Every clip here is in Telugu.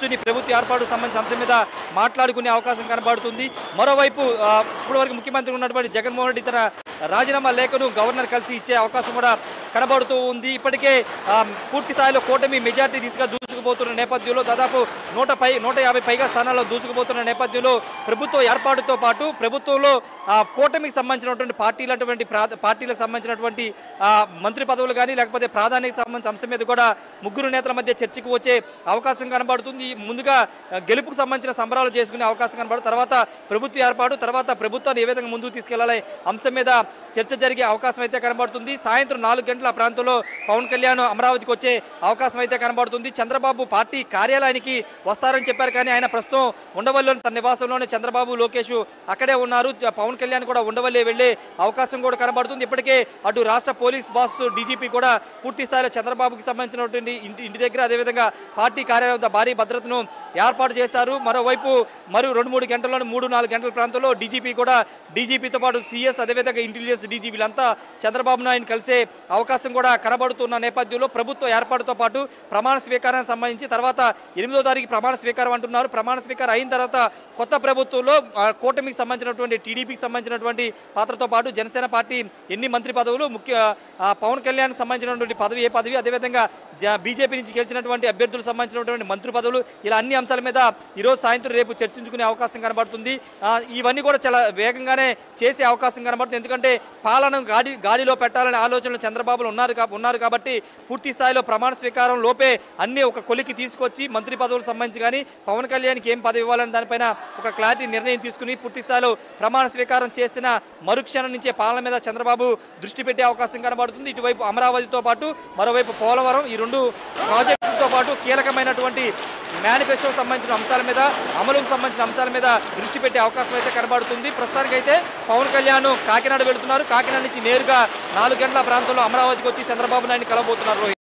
కూర్చుని ప్రభుత్వ ఏర్పాటుకు సంబంధించిన అంశం మీద మాట్లాడుకునే అవకాశం కనబడుతుంది. మరోవైపు ఇప్పటివరకు ముఖ్యమంత్రి ఉన్నటువంటి జగన్మోహన్ రెడ్డి తన రాజీనామా లేఖను గవర్నర్ కలిసి ఇచ్చే అవకాశం కూడా కనబడుతూ ఉంది. ఇప్పటికే పూర్తి స్థాయిలో కూటమి మెజార్టీ దిశగా దూసుకుపోతున్న నేపథ్యంలో దాదాపు 150 పైగా స్థానాల్లో దూసుకుపోతున్న నేపథ్యంలో ప్రభుత్వ ఏర్పాటుతో పాటు ప్రభుత్వంలో కూటమికి సంబంధించినటువంటి పార్టీలకు సంబంధించినటువంటి మంత్రి పదవులు కానీ లేకపోతే ప్రాధాన్యత సంబంధించిన అంశం మీద కూడా ముగ్గురు నేతల మధ్య చర్చకు వచ్చే అవకాశం కనబడుతుంది. ముందుగా గెలుపుకు సంబంధించిన సంబరాలు చేసుకునే అవకాశం కనబడుతుంది. తర్వాత ప్రభుత్వ ఏర్పాటు, తర్వాత ప్రభుత్వాన్ని ఏ విధంగా ముందుకు తీసుకెళ్లాలి అంశం మీద చర్చ జరిగే అవకాశం అయితే కనబడుతుంది. సాయంత్రం 4 గంటల ప్రాంతంలో పవన్ కళ్యాణ్ అమరావతికి వచ్చే అవకాశం అయితే కనబడుతుంది. చంద్రబాబు పార్టీ కార్యాలయానికి వస్తారని చెప్పారు, కానీ ఆయన ప్రస్తుతం ఉండవల్లిలోని తన నివాసంలోనే చంద్రబాబు, లోకేష్ అక్కడే ఉన్నారు. పవన్ కళ్యాణ్ కూడా ఉండవల్లి వెళ్లే అవకాశం కూడా కనబడుతుంది. ఇప్పటికే అటు రాష్ట్ర పోలీస్ బాస్ డీజీపీ కూడా పూర్తి స్థాయిలో చంద్రబాబుకి సంబంధించినటువంటి ఇంటి దగ్గర అదేవిధంగా పార్టీ కార్యాలయం భారీ భద్రతను ఏర్పాటు చేశారు. మరోవైపు 2-3 గంటల్లోనే 3-4 గంటల ప్రాంతంలో డీజీపీతో పాటు సీఎస్ అదేవిధంగా ఇంటెలిజెన్స్ డీజీపీలంతా చంద్రబాబు నాయుడు కలిసే అవకాశం కూడా కనబడుతున్న నేపథ్యంలో ప్రభుత్వ ఏర్పాటుతో పాటు ప్రమాణ స్వీకారానికి సంబంధించి తర్వాత 8వ తారీఖు ప్రమాణ స్వీకారం అంటున్నారు. ప్రమాణ స్వీకారం అయిన తర్వాత కొత్త ప్రభుత్వంలో కూటమికి సంబంధించినటువంటి టీడీపీకి సంబంధించినటువంటి పాత్రతో పాటు జనసేన పార్టీ ఎన్ని మంత్రి పదవులు, పవన్ కళ్యాణ్ సంబంధించినటువంటి పదవి ఏ పదవి, అదేవిధంగా బీజేపీ నుంచి గెలిచినటువంటి అభ్యర్థులకు సంబంధించినటువంటి మంత్రి పదవులు, ఇలా అన్ని అంశాల మీద ఈరోజు సాయంత్రం రేపు చర్చించుకునే అవకాశం కనబడుతుంది. ఇవన్నీ కూడా చాలా వేగంగానే చేసే అవకాశం కనబడుతుంది. ఎందుకంటే పాలన గాడిలో పెట్టాలనే ఆలోచనలు చంద్రబాబులు ఉన్నారు కాబట్టి పూర్తి స్థాయిలో ప్రమాణ స్వీకారం లోపే అన్ని ఒక కొలికి తీసుకొచ్చి మంత్రి పదవులకు సంబంధించి కానీ పవన్ కళ్యాణ్కి ఏం పదవి ఇవ్వాలని దానిపైన ఒక క్లారిటీ నిర్ణయం తీసుకుని పూర్తి స్థాయిలో ప్రమాణ స్వీకారం చేసిన మరుక్షణం నుంచే పాలన మీద చంద్రబాబు దృష్టి పెట్టే అవకాశం కనబడుతుంది. ఇటువైపు అమరావతితో పాటు మరోవైపు పోలవరం, ఈ 2 ప్రాజెక్టులతో పాటు కీలకమైనటువంటి మేనిఫెస్టోకి సంబంధించిన అంశాల మీద, అమలుకు సంబంధించిన అంశాల మీద దృష్టి పెట్టే అవకాశం అయితే కనబడుతుంది. ప్రస్తుతానికైతే పవన్ కళ్యాణ్ కాకినాడ వెళుతున్నారు. కాకినాడ నుంచి నేరుగా 4 గంటల ప్రాంతంలో అమరావతికి వచ్చి చంద్రబాబు నాయుడిని కలవబోతున్నారు. రోహిత్.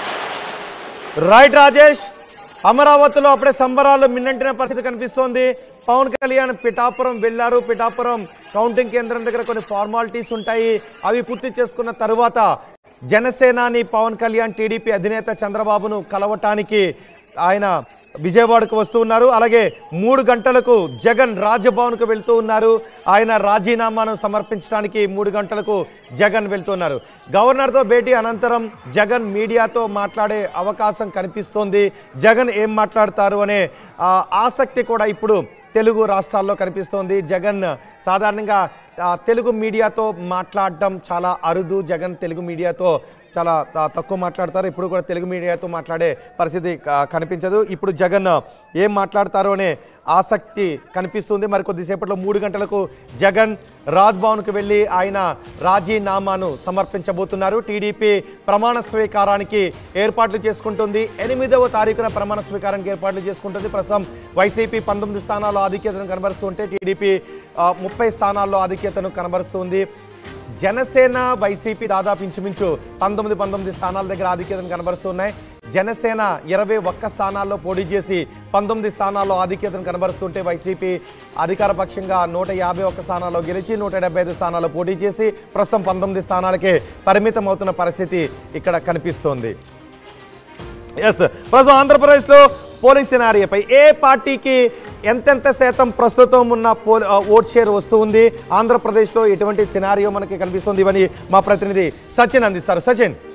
రైట్ రాజేష్, అమరావతిలో అప్పుడే సంబరాలు మిన్నంటిన పరిస్థితి కనిపిస్తోంది. పవన్ కళ్యాణ్ పిఠాపురం వెళ్లారు. పిఠాపురం కౌంటింగ్ కేంద్రం దగ్గర కొన్ని ఫార్మాలిటీస్ ఉంటాయి, అవి పూర్తి చేసుకున్న తరువాత జనసేనాని పవన్ కళ్యాణ్ టీడీపీ అధినేత చంద్రబాబును కలవటానికి ఆయన విజయవాడకు వస్తూ ఉన్నారు. అలాగే 3 గంటలకు జగన్ రాజ్భవన్కు వెళ్తూ ఉన్నారు. ఆయన రాజీనామాను సమర్పించడానికి 3 గంటలకు జగన్ వెళ్తున్నారు. గవర్నర్తో భేటీ అనంతరం జగన్ మీడియాతో మాట్లాడే అవకాశం కనిపిస్తోంది. జగన్ ఏం మాట్లాడతారు అనే ఆసక్తి కూడా ఇప్పుడు తెలుగు రాష్ట్రాల్లో కనిపిస్తోంది. జగన్ సాధారణంగా తెలుగు మీడియాతో మాట్లాడడం చాలా అరుదు. జగన్ తెలుగు మీడియాతో చాలా తక్కువ మాట్లాడతారు. ఇప్పుడు కూడా తెలుగు మీడియాతో మాట్లాడే పరిస్థితి కనిపించదు. ఇప్పుడు జగన్ ఏం మాట్లాడతారు అనే ఆసక్తి కనిపిస్తుంది. మరి కొద్దిసేపట్లో 3 గంటలకు జగన్ రాజ్భవన్కు వెళ్ళి ఆయన రాజీనామాను సమర్పించబోతున్నారు. టీడీపీ ప్రమాణ స్వీకారానికి ఏర్పాట్లు చేసుకుంటుంది. 8వ తారీఖున ప్రమాణ స్వీకారానికి ఏర్పాట్లు చేసుకుంటుంది. ప్రస్తుతం వైసీపీ 19 స్థానాల్లో ఆధిక్యతను కనబరుస్తుంటే టీడీపీ 30 స్థానాల్లో ఆధిక్యతను కనబరుస్తుంది. జనసేన వైసీపీ దాదాపు ఇంచుమించు 19 స్థానాల దగ్గర ఆధిక్యతను కనబరుస్తున్నాయి. జనసేన 21 స్థానాల్లో పోటీ చేసి 19 స్థానాల్లో ఆధిక్యతను కనబరుస్తుంటే వైసీపీ అధికార పక్షంగా 151 స్థానాల్లో గెలిచి 175 స్థానాల్లో పోటీ చేసి ప్రస్తుతం 19 స్థానాలకే పరిమితం అవుతున్న పరిస్థితి ఇక్కడ కనిపిస్తోంది. ప్రస్తుతం ఆంధ్రప్రదేశ్లో పోలింగ్ సినారియోపై ఏ పార్టీకి ఎంతెంత శాతం ప్రస్తుతం ఉన్న ఓట్ షేర్ వస్తూ ఉంది, ఆంధ్రప్రదేశ్లో ఎటువంటి సినారియో మనకి కనిపిస్తుంది, ఇవన్నీ మా ప్రతినిధి సచిన్ అందిస్తారు. సచిన్.